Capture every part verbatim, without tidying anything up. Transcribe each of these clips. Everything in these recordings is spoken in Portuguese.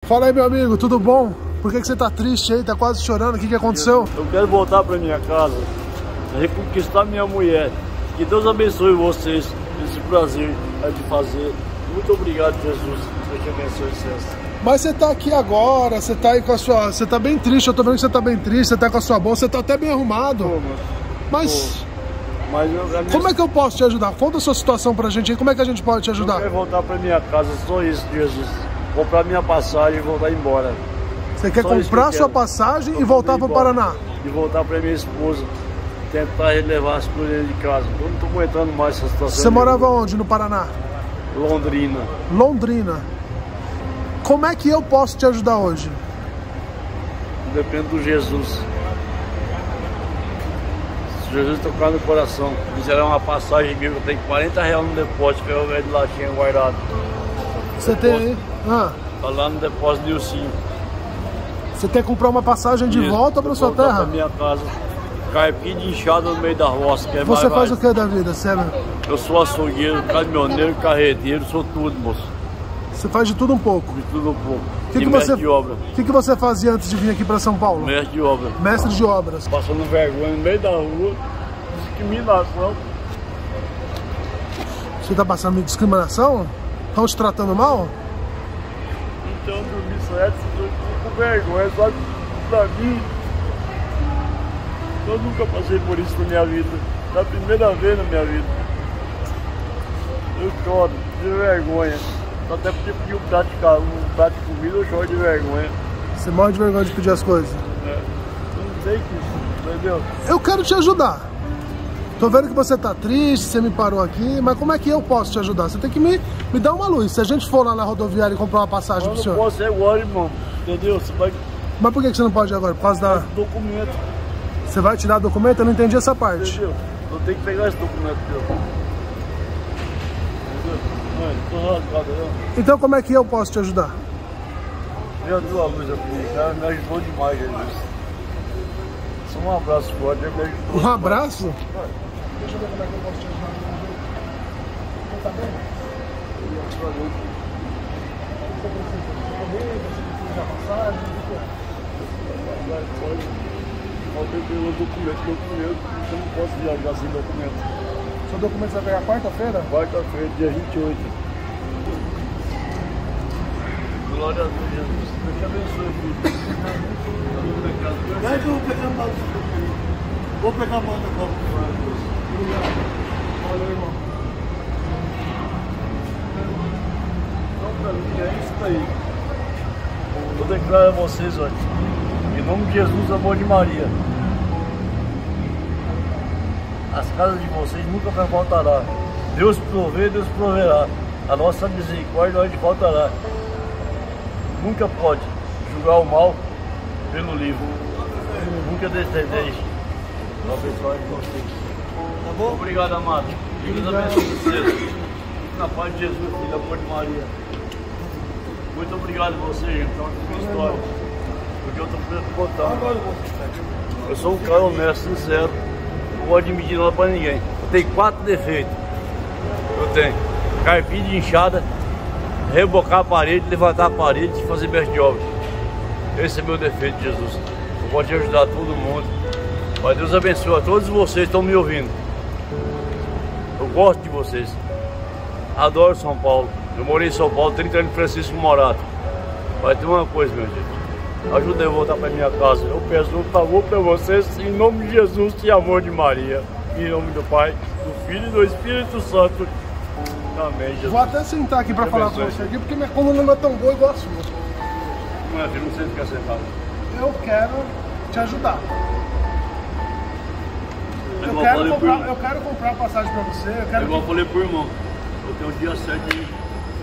Fala aí, meu amigo, tudo bom? Por que que você tá triste aí? Tá quase chorando? O que que aconteceu? Eu quero voltar pra minha casa, reconquistar minha mulher. Que Deus abençoe vocês, esse prazer é de fazer. Muito obrigado, Jesus. Deus te abençoe, César. Mas você tá aqui agora, você tá aí com a sua... Você tá bem triste, eu tô vendo que você tá bem triste, você tá com a sua bolsa, você tá até bem arrumado. Pô, mano. Mas... Pô. Mas eu, minha... Como é que eu posso te ajudar? Conta a sua situação pra gente aí, como é que a gente pode te ajudar? Eu quero voltar pra minha casa, só isso, Jesus. Comprar minha passagem e voltar embora. Você quer só comprar que sua passagem e voltar pro Paraná? E voltar pra minha esposa. Tentar relevar as coisas de casa. Eu não tô aguentando mais essa situação. Você morava onde no Paraná? Londrina. Londrina. Como é que eu posso te ajudar hoje? Depende do Jesus. Se Jesus tocar no coração, fizeram uma passagem minha, eu tenho quarenta reais no depósito que eu velho de lá tinha guardado. Você tem aí? Ah. Tá lá no depósito de Ursinho. Você quer comprar uma passagem de Isso, volta para sua terra? Pra minha casa. Carpim de enxada no meio da roça. Que é Você mais, faz mais. o que da vida, sério? Eu sou açougueiro, caminhoneiro, carreteiro, sou tudo, moço. Você faz de tudo um pouco? De tudo um pouco. Que e que mestre você, de obra. O que, que você fazia antes de vir aqui para São Paulo? Mestre de obra. Mestre de obras. Passando vergonha no meio da rua, discriminação. Você tá passando discriminação? Estão te tratando mal? Então, dormi certo, eu tô com vergonha, só pra mim. Eu nunca passei por isso na minha vida. É a primeira vez na minha vida. Eu choro de vergonha. Até porque pedir um prato, de, um prato de comida, eu choro de vergonha. Você morre de vergonha de pedir as coisas? É. Eu não sei que, entendeu? Eu quero te ajudar. Tô vendo que você tá triste, você me parou aqui, mas como é que eu posso te ajudar? Você tem que me, me dar uma luz. Se a gente for lá na rodoviária e comprar uma passagem Eu pro não senhor... posso ir agora, irmão. Entendeu? Você vai... Mas por que você não pode ir agora? Por causa da... documento. Você vai tirar documento? Eu não entendi essa parte. Entendeu? Eu tenho que pegar esse documento teu. Mano, tô rasgado, né? Então como é que eu posso te ajudar? Já deu a luz aqui, cara, me ajudou demais, Jesus. Só um abraço forte, ele me ajudou. Um abraço? Vai. Deixa eu ver como é que eu posso te ajudar. Você tá bem? Você precisa de documento, você precisa de passagem, o que é? Faltei pelo documento, documento, eu não posso viajar sem documento. Seu documento vai pegar quarta-feira? Quarta-feira, dia vinte e oito. Glória a Deus, Jesus. Deus te abençoe, filho. Vai que eu vou pegar a mão. Vou pegar a mão da copa. Obrigado. Valeu, irmão. Então, pra mim, é isso aí. Eu declaro a vocês, olha, em nome de Jesus, amor de Maria, as casas de vocês nunca mais faltará. Deus provê, Deus proverá. A nossa misericórdia não faltará. Nunca pode julgar o mal pelo livro. Nunca desdendeis. Vou abençoar de vocês. Tá bom? Obrigado, amado. Deus abençoe vocês. Na paz de Jesus, filho, amor de Maria. Muito obrigado a vocês, então, por sua história. Porque eu estou precisando contar. Eu sou um cara honesto, sincero. Não vou admitir nada para ninguém. Eu tenho quatro defeitos. Eu tenho carpim de enxada, rebocar a parede, levantar a parede e fazer mestre de obra. Esse é meu defeito, Jesus. Eu vou te ajudar todo mundo. Mas Deus abençoe a todos vocês que estão me ouvindo. Eu gosto de vocês. Adoro São Paulo. Eu morei em São Paulo, trinta anos de Francisco Morato. Mas tem uma coisa, meu gente. Ajuda eu a voltar para minha casa. Eu peço um favor para vocês, em nome de Jesus e amor de Maria. Em nome do Pai, do Filho e do Espírito Santo. Amém, Jesus. Vou até sentar aqui para falar com você aqui, porque minha coluna não é tão boa igual a sua. Não é, filho, não sei se quer sentado. Eu quero te ajudar. Eu, igual quero falei comprar, por- eu quero comprar passagem para você. Eu É quero igual que... eu falei pro irmão. Eu tenho o dia sete aí.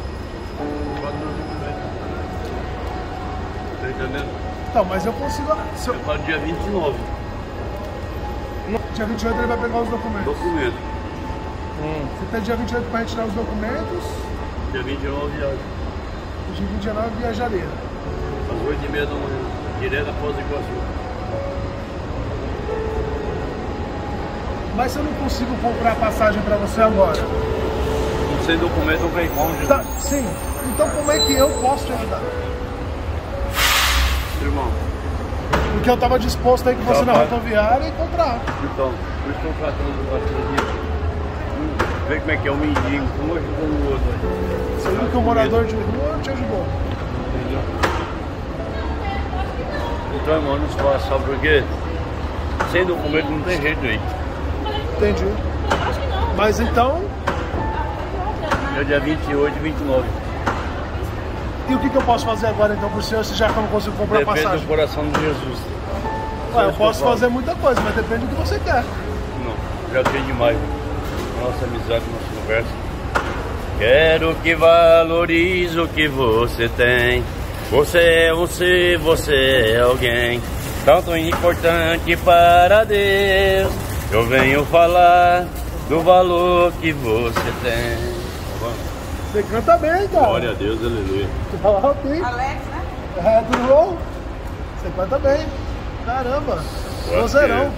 Tá entendendo? Então, mas eu consigo... Se eu... É para dia vinte e nove. Dia vinte e oito ele vai pegar os documentos. Documento. Hum. Você tem dia vinte e oito para retirar os documentos. Dia vinte e nove viagem. Dia vinte e nove viajaria. Às oito e meia da manhã. Direto após o Iguaçu. Mas se eu não consigo comprar passagem para você agora? Sem documento não tem como, Jesus. Tá, sim. Então como é que eu posso te ajudar? Porque eu tava disposto aí com você Tá, na vai. rodoviária e comprar. Então, por isso que eu tô tratando bastante. Vê como é que é o mendigo, um ajudando o outro. Você viu que o morador de rua te ajudou. Entendeu? Então, irmão, não se fala, sabe por quê? Sem documento não tem jeito aí. Entendi. Mas então, É dia vinte e oito e vinte e nove. e o que, que eu posso fazer agora então pro senhor, se já que eu não consigo comprar Depende passagem? do coração de Jesus. Ué, eu Isso posso que eu falo. fazer muita coisa, mas depende do que você quer. Não, já tem demais. Nossa amizade, nossa conversa. Quero que valorize o que você tem. Você é você, você é alguém tanto importante para Deus. Eu venho falar do valor que você tem. Você canta bem, cara. Glória a Deus, aleluia. Fala bem. Alex, né? É, tudo bom? Você canta bem. Caramba. Vozeirão.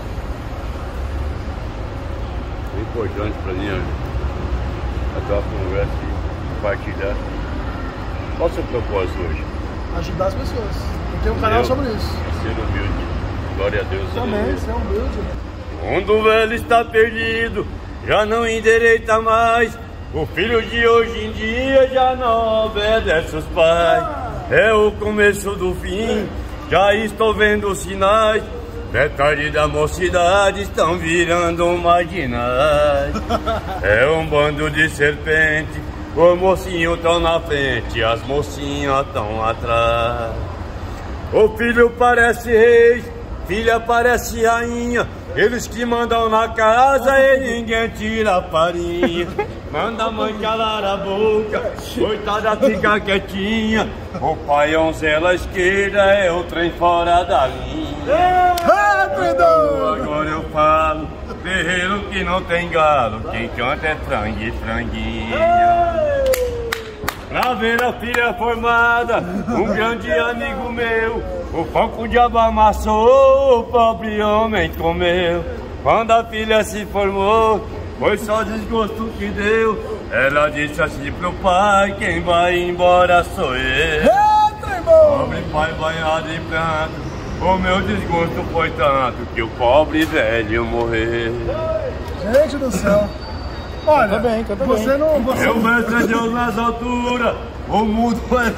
É importante para mim, até uma conversa e compartilhar. Qual o seu propósito hoje? Ajudar as pessoas. Eu tenho um canal Meu, sobre isso. Ser humilde. Glória a Deus, Também, aleluia. ser humilde. O mundo velho está perdido, já não endireita mais. O filho de hoje em dia já não obedece os pais. É o começo do fim, já estou vendo sinais. Metade da mocidade estão virando marginais. É um bando de serpente, os mocinhos estão na frente, as mocinhas estão atrás. O filho parece rei, filha parece rainha. Eles que mandam na casa e ninguém tira a farinha. Manda a mãe calar a boca, coitada fica quietinha. O pai é um zelo à esquerda, é o trem fora da linha. Agora eu falo, terreiro que não tem galo, quem canta é frango e franguinha. Pra ver a filha formada, um grande amigo meu, o pão que o diabo amassou, o pobre homem comeu. Quando a filha se formou, foi só desgosto que deu. Ela disse assim pro pai, quem vai embora sou eu. Pobre pai banhado em pranto, o meu desgosto foi tanto que o pobre velho morreu. Gente do céu. Olha, Canta bem, canta você bem. não... Você... Eu peço a Deus nas alturas, o mundo é...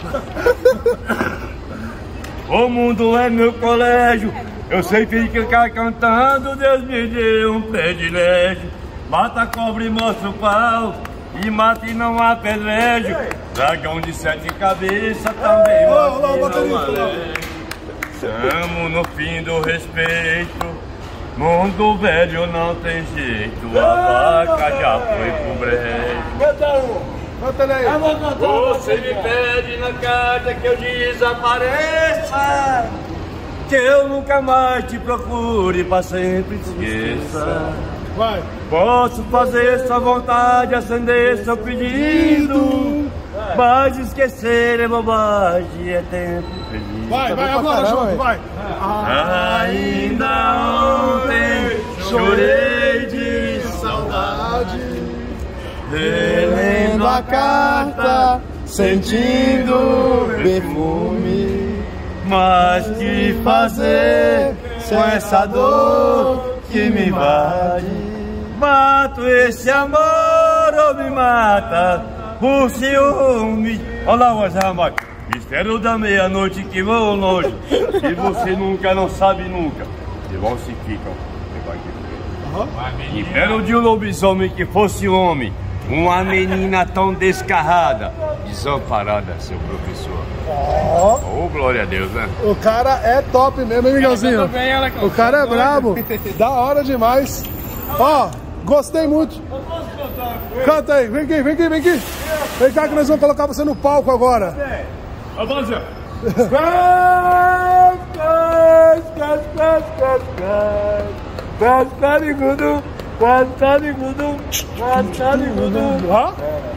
O mundo é meu colégio, eu sei ficar cantando, Deus me deu um privilégio. Mata a cobra e mostra o pau, e mata e não apedrejo. Dragão de sete cabeças também mata e não alejo. Estamos no fim do respeito, mundo velho não tem jeito, a vaca já foi pro brejo. Canta um. Canta ele aí. Você me pede na carta que eu desapareça, que eu nunca mais te procure, pra sempre te esqueça. Vai. Posso fazer sua vontade, acender seu pedido, mas esquecer é bobagem, é tempo perdido. Vai, vai agora, João, vai. Ainda ontem chorei de Saudade. Lendo a carta, sentindo perfume. mas que fazer com essa dor que me invade? Mato esse amor ou me mata por ciúme? Olha lá, o rapaz. Mistério da meia-noite que vão longe, e você nunca, não sabe nunca, e vão se ficam. Império de um lobisomem que fosse homem, uma menina tão descarrada, desamparada, seu professor. Ó, Oh, glória a Deus, né? o cara é top mesmo, hein, Miguelzinho? bem, ela O cara é brabo, da hora demais. Ó, gostei muito. Canta aí, vem aqui, vem aqui, vem aqui. Vem cá que nós vamos colocar você no palco agora. Vamos lá. Ó,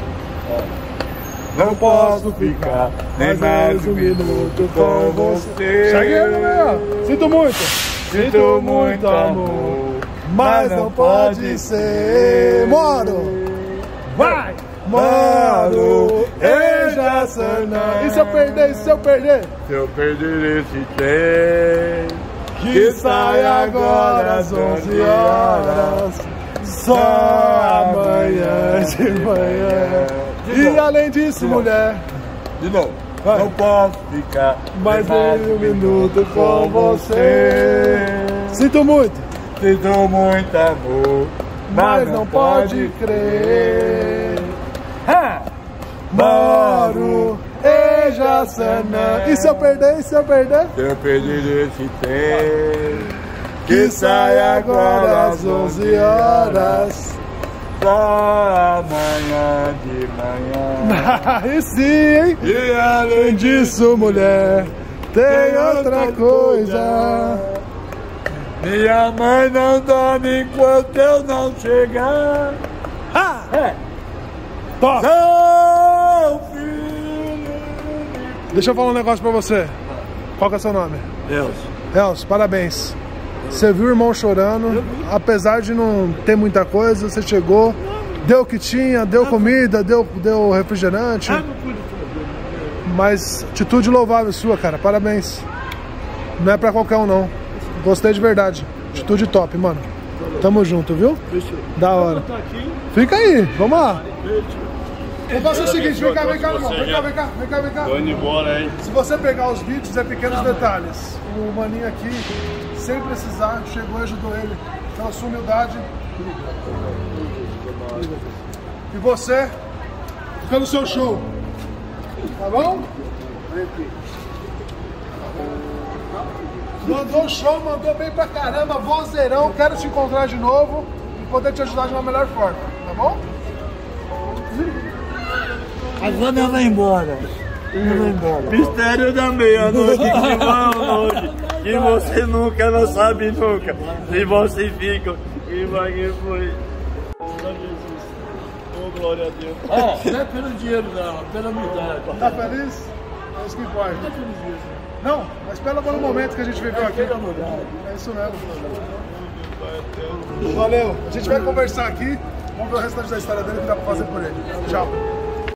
Não posso ficar nem mais um minuto com você. segue ele, né? Sinto muito. Sinto muito amor, Mas não pode ser. Moro. Vai. moro em Jaçanã. E se eu perder, e se eu perder? Se eu perder esse trem, Que sai agora às onze horas, só amanhã de manhã. E além disso, mulher, de novo, vai. Não posso ficar mais de um minuto com você. Sinto muito, Sinto muito amor, mas não pode crer. Ha! Moro em Jaçanã. E se eu perder, e se eu perder? Se eu perder esse trem, Que sai agora às onze horas. só amanhã de manhã. Aí sim, hein? E além Além disso, mulher, tem outra coisa. minha mãe não dorme enquanto eu não chegar. Ah! É. Top! Sou filho. Deixa eu falar um negócio pra você. Qual que é o seu nome? Deus. Elcio, parabéns. Você viu o irmão chorando, apesar de não ter muita coisa, você chegou, deu o que tinha, deu comida, deu, deu refrigerante. Mas atitude louvável sua, cara, parabéns. Não é pra qualquer um, não. Gostei de verdade. Atitude top, mano. Tamo junto, viu? Da hora. Fica aí, vamos lá. Vou fazer o seguinte, vem cá, vem cá, irmão. Vem cá, vem cá, vem cá, vem cá. Tô indo embora, hein? Se você pegar os vídeos, é pequenos detalhes. O maninho aqui, sem precisar, chegou e ajudou ele pela sua humildade. E você, fica no seu show. Tá bom? Mandou show, mandou bem pra caramba, vozeirão. Quero te encontrar de novo e poder te ajudar de uma melhor forma. Tá bom? Agora eu vou embora. Eu vou embora. Mistério da meia-noite que vão longe. Que você nunca não sabe nunca. Se você fica, e vai que foi. Oh, glória a Deus. Ah, não é pelo dinheiro não, pela humildade. Tá feliz? É isso que importa. Não, mas pelo bom momento que a gente viveu aqui. É isso mesmo. Valeu. A gente vai conversar aqui. Vamos ver o restante da história dele que dá pra fazer por ele. Tchau.